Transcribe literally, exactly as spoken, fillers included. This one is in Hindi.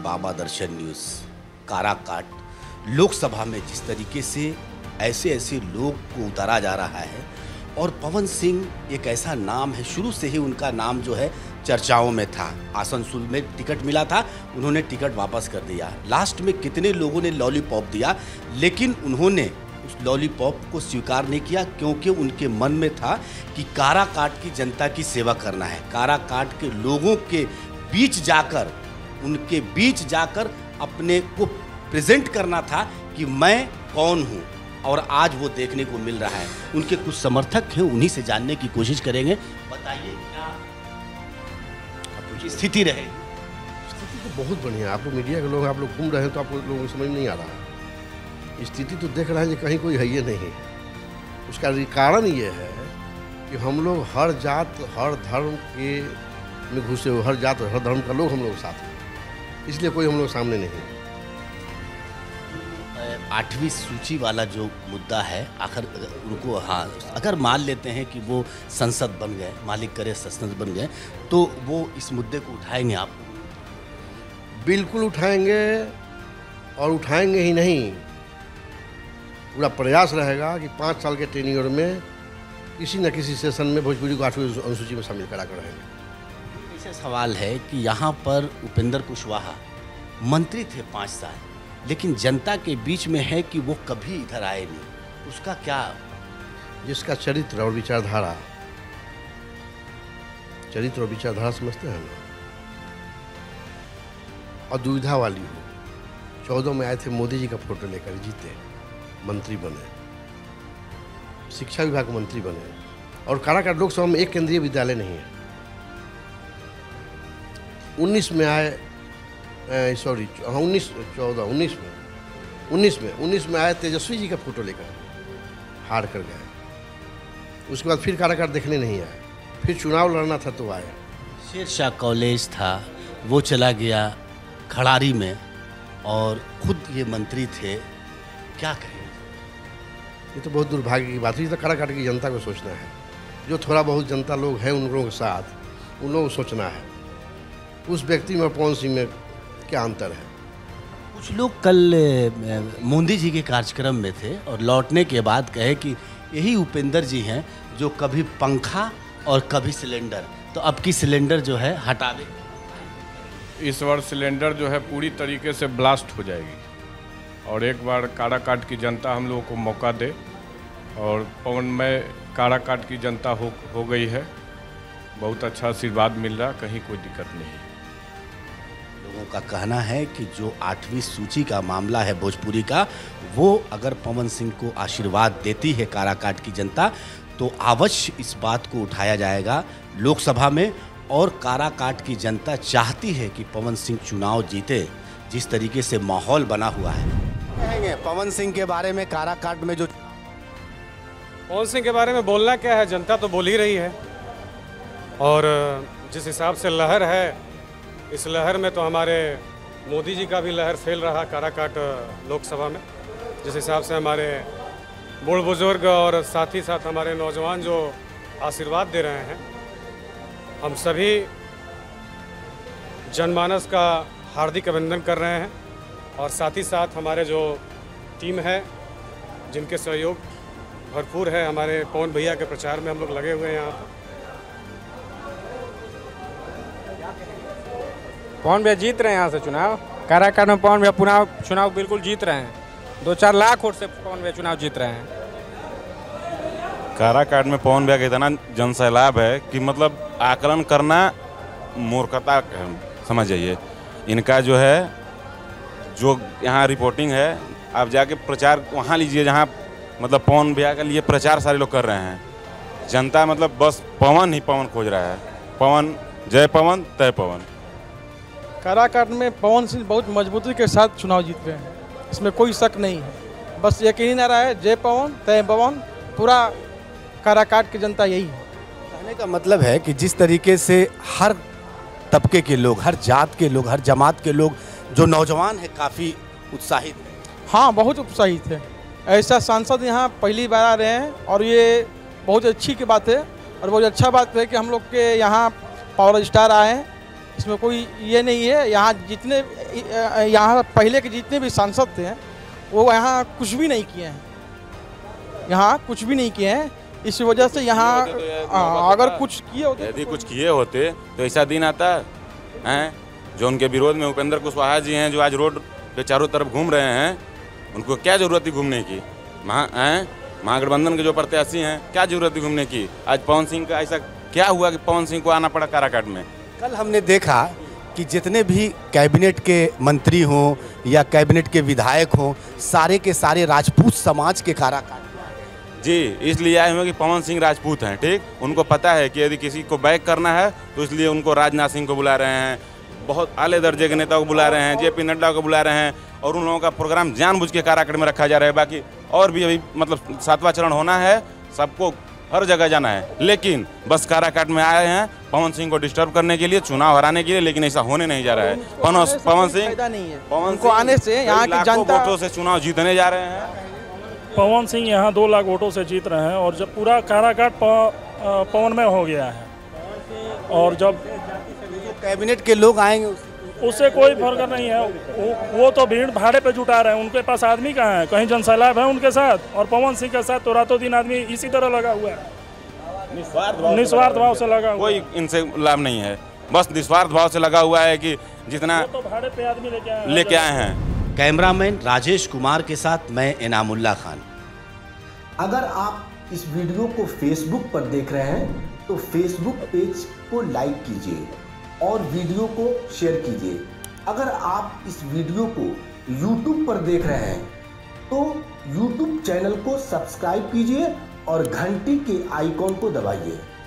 बाबा दर्शन न्यूज़। काराकाट लोकसभा में जिस तरीके से ऐसे ऐसे लोग को उतारा जा रहा है, और पवन सिंह एक ऐसा नाम है, शुरू से ही उनका नाम जो है चर्चाओं में था। आसनसोल में टिकट मिला था, उन्होंने टिकट वापस कर दिया। लास्ट में कितने लोगों ने लॉलीपॉप दिया, लेकिन उन्होंने उस लॉलीपॉप को स्वीकार नहीं किया, क्योंकि उनके मन में था कि काराकाट की जनता की सेवा करना है। काराकाट के लोगों के बीच जाकर, उनके बीच जाकर अपने को प्रेजेंट करना था कि मैं कौन हूँ, और आज वो देखने को मिल रहा है। उनके कुछ समर्थक हैं, उन्हीं से जानने की कोशिश करेंगे। बताइए क्या आपकी स्थिति रहे? स्थिति तो बहुत बढ़िया है। आप लोग मीडिया के लोग, आप लोग घूम रहे हैं तो आप लोगों को समझ नहीं आ रहा है। स्थिति तो देख रहे हैं कि कहीं कोई है ही नहीं। उसका कारण ये है कि हम लोग हर जात हर धर्म के में घुसे हुए, हर जात हर धर्म का लोग हम लोग साथ हैं, इसलिए कोई हम लोग सामने नहीं है। आठवीं सूची वाला जो मुद्दा है, आखिर उनको, हाँ, अगर मान लेते हैं कि वो संसद बन गए, मालिक करे संसद बन गए, तो वो इस मुद्दे को उठाएंगे? आप बिल्कुल उठाएंगे, और उठाएंगे ही नहीं, पूरा प्रयास रहेगा कि पाँच साल के टेन्योर में किसी न किसी सेशन में भोजपुरी को आठवीं अनुसूची में शामिल करा कर रहेंगे। ऐसा सवाल है कि यहाँ पर उपेंद्र कुशवाहा मंत्री थे पाँच साल, लेकिन जनता के बीच में है कि वो कभी इधर आए नहीं। उसका क्या? जिसका चरित्र और विचारधारा, चरित्र और विचारधारा समझते हैं ना, और दुविधा वाली हो। चौदह में आए थे, मोदी जी का फोटो लेकर जीते, मंत्री बने, शिक्षा विभाग मंत्री बने, और काराकाट लोकसभा में एक केंद्रीय विद्यालय नहीं है। उन्नीस में आए, सॉरी हाँ उन्नीस चौदह उन्नीस में उन्नीस में उन्नीस में आए, तेजस्वी जी का फोटो लेकर हार कर गए। उसके बाद फिर काराकाट देखने नहीं आए, फिर चुनाव लड़ना था तो आए। शेरशाह कॉलेज था, वो चला गया खड़ारी में, और खुद ये मंत्री थे। क्या कहें? ये तो बहुत दुर्भाग्य की बात है। ये तो काराकाट की जनता को सोचना है। जो थोड़ा बहुत जनता लोग हैं उन लोगों के साथ, उन लोगों को सोचना है उस व्यक्ति में और पवन सिंह में क्या अंतर है। कुछ लोग कल मोदी जी के कार्यक्रम में थे और लौटने के बाद कहे कि यही उपेंद्र जी हैं जो कभी पंखा और कभी सिलेंडर, तो अब की सिलेंडर जो है हटा दे। इस बार सिलेंडर जो है पूरी तरीके से ब्लास्ट हो जाएगी, और एक बार काराकाट की जनता हम लोगों को मौका दे, और पवन में काराकाट की जनता हो हो गई है। बहुत अच्छा आशीर्वाद मिल रहा, कहीं कोई दिक्कत नहीं है। लोगों का कहना है कि जो आठवीं सूची का मामला है भोजपुरी का, वो अगर पवन सिंह को आशीर्वाद देती है काराकाट की जनता, तो अवश्य इस बात को उठाया जाएगा लोकसभा में, और काराकाट की जनता चाहती है कि पवन सिंह चुनाव जीते। जिस तरीके से माहौल बना हुआ है, कहेंगे पवन सिंह के बारे में, काराकाट में जो पवन सिंह के बारे में बोलना क्या है, जनता तो बोल ही रही है। और जिस हिसाब से लहर है, इस लहर में तो हमारे मोदी जी का भी लहर फैल रहा काराकाट लोकसभा में। जिस हिसाब से हमारे बूढ़ बुजुर्ग और साथ ही साथ हमारे नौजवान जो आशीर्वाद दे रहे हैं, हम सभी जनमानस का हार्दिक अभिनंदन कर रहे हैं। और साथ ही साथ हमारे जो टीम है, जिनके सहयोग भरपूर है, हमारे पवन भैया के प्रचार में हम लोग लगे हुए हैं यहाँ पर। पवन भैया जीत रहे हैं यहाँ से चुनाव। काराकाट में पवन भैया पुनः चुनाव बिल्कुल जीत रहे हैं। दो चार लाख वोट से पवन भैया चुनाव जीत रहे हैं। काराकाट में पवन भैया का इतना जनसैलाब है कि मतलब आकलन करना मूर्खता समझ जाइए। इनका जो है, जो यहाँ रिपोर्टिंग है, आप जाके प्रचार वहाँ लीजिए जहाँ मतलब पवन भैया के लिए प्रचार सारे लोग कर रहे हैं। जनता मतलब बस पवन ही पवन खोज रहा है। पवन, जय पवन तय पवन। काराकाट में पवन सिंह बहुत मजबूती के साथ चुनाव जीत रहे हैं, इसमें कोई शक नहीं है। बस यकीनी नारा है, जय पवन तय पवन। पूरा काराकाट की जनता यही है। कहने का मतलब है कि जिस तरीके से हर तबके के लोग, हर जात के लोग, हर जमात के लोग, जो नौजवान है, काफ़ी उत्साहित है। हाँ, बहुत उत्साहित है। ऐसा सांसद यहाँ पहली बार आ रहे हैं, और ये बहुत अच्छी की बात है। और बहुत अच्छा बात है कि हम लोग के यहाँ पावर स्टार आए हैं, इसमें कोई ये नहीं है। यहाँ जितने यहाँ पहले के जितने भी सांसद थे वो यहाँ कुछ भी नहीं किए हैं, यहाँ कुछ भी नहीं किए हैं। इस वजह से यहाँ तो अगर कुछ किए होते, यदि कुछ किए होते तो ऐसा दिन आता है जो उनके विरोध में उपेंद्र कुशवाहा जी हैं, जो आज रोड पे चारों तरफ घूम रहे हैं, उनको क्या जरूरत थी घूमने की? महा महागठबंधन के जो प्रत्याशी हैं, क्या जरूरत थी घूमने की? आज पवन सिंह का ऐसा क्या हुआ कि पवन सिंह को आना पड़ा काराकाट में? कल हमने देखा कि जितने भी कैबिनेट के मंत्री हों या कैबिनेट के विधायक हों, सारे के सारे राजपूत समाज के काराकाट जी, इसलिए आए हुए कि पवन सिंह राजपूत हैं, ठीक। उनको पता है कि यदि किसी को बैक करना है तो इसलिए उनको राजनाथ सिंह को बुला रहे हैं, बहुत आले दर्जे के नेताओं को बुला रहे हैं, जेपी नड्डा को बुला रहे हैं, और उन लोगों का प्रोग्राम जानबूझ के काराकाट में रखा जा रहा है। बाकी और भी अभी मतलब सातवां चरण होना है, सबको हर जगह जाना है, लेकिन बस काराकाट में आए हैं पवन सिंह को डिस्टर्ब करने के लिए, चुनाव हराने के लिए, लेकिन ऐसा होने नहीं जा रहा है। पवन पवन सिंह पवन को आने से यहाँ की जनता वोटों से चुनाव जीतने जा रहे हैं। पवन सिंह यहाँ दो लाख वोटों से जीत रहे हैं, और जब पूरा काराकाट पवन में हो गया है, और जब कैबिनेट के लोग आएंगे उससे कोई फर्क नहीं है। वो, वो तो भीड़ भाड़े पे जुटा रहे हैं, उनके पास आदमी कहाँ है? कहीं जनसैलाब है उनके साथ, और पवन सिंह के साथ तो रातों दिन आदमी इसी तरह लगा हुआ है, निस्वार्थ भाव से लगा हुआ। कोई इनसे लाभ नहीं है, बस निस्वार्थ भाव से लगा हुआ है कि जितना तो भाड़े पे आदमी लेके आए लेके आए हैं। कैमरामैन राजेश कुमार के साथ मैं इनामुल्ला खान। अगर आप इस वीडियो को फेसबुक पर देख रहे हैं तो फेसबुक पेज को लाइक कीजिए और वीडियो को शेयर कीजिए। अगर आप इस वीडियो को यूट्यूब पर देख रहे हैं तो यूट्यूब चैनल को सब्सक्राइब कीजिए और घंटी के आइकॉन को दबाइए।